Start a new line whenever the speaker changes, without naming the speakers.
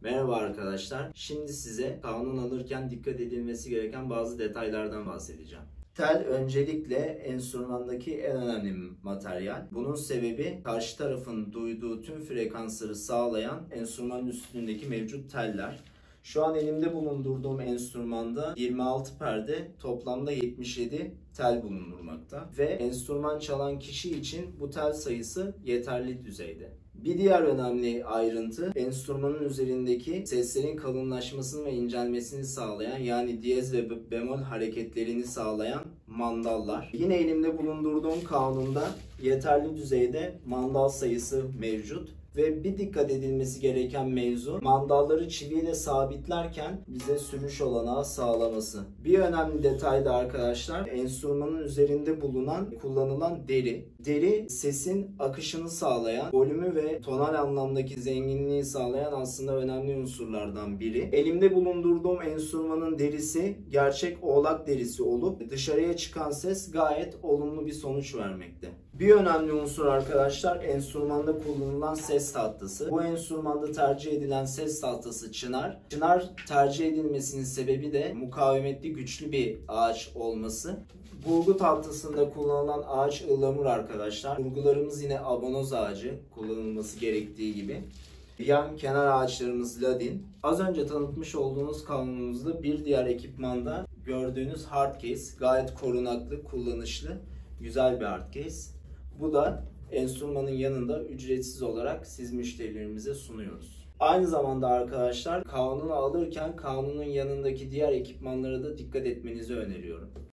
Merhaba arkadaşlar. Şimdi size kanun alırken dikkat edilmesi gereken bazı detaylardan bahsedeceğim. Tel öncelikle enstrümandaki en önemli materyal. Bunun sebebi karşı tarafın duyduğu tüm frekansları sağlayan enstrümanın üstündeki mevcut teller. Şu an elimde bulundurduğum enstrümanda 26 perde, toplamda 77 tel bulundurmakta. Ve enstrüman çalan kişi için bu tel sayısı yeterli düzeyde. Bir diğer önemli ayrıntı, enstrümanın üzerindeki seslerin kalınlaşmasını ve incelmesini sağlayan, yani diyez ve bemol hareketlerini sağlayan mandallar. Yine elimde bulundurduğum kanunda yeterli düzeyde mandal sayısı mevcut. Ve bir dikkat edilmesi gereken mevzu, mandalları çiviyle sabitlerken bize sürüş olanağı sağlaması. Bir önemli detay da arkadaşlar, enstrümanın üzerinde kullanılan deri. Deri sesin akışını sağlayan, volümü ve tonal anlamdaki zenginliği sağlayan aslında önemli unsurlardan biri. Elimde bulundurduğum enstrümanın derisi gerçek oğlak derisi olup dışarıya çıkan ses gayet olumlu bir sonuç vermekte. Bir önemli unsur arkadaşlar, enstrümanda kullanılan ses tahtası. Bu enstrümanda tercih edilen ses tahtası çınar. Çınar tercih edilmesinin sebebi de mukavemetli güçlü bir ağaç olması. Burgu tahtasında kullanılan ağaç ıhlamur arkadaşlar. Burgularımız yine abonoz ağacı, kullanılması gerektiği gibi. Yan kenar ağaçlarımız ladin. Az önce tanıtmış olduğunuz kanunumuzda bir diğer ekipmanda gördüğünüz hard case. Gayet korunaklı, kullanışlı, güzel bir hard case. Bu da enstrümanın yanında ücretsiz olarak siz müşterilerimize sunuyoruz. Aynı zamanda arkadaşlar, kanunu alırken kanunun yanındaki diğer ekipmanlara da dikkat etmenizi öneriyorum.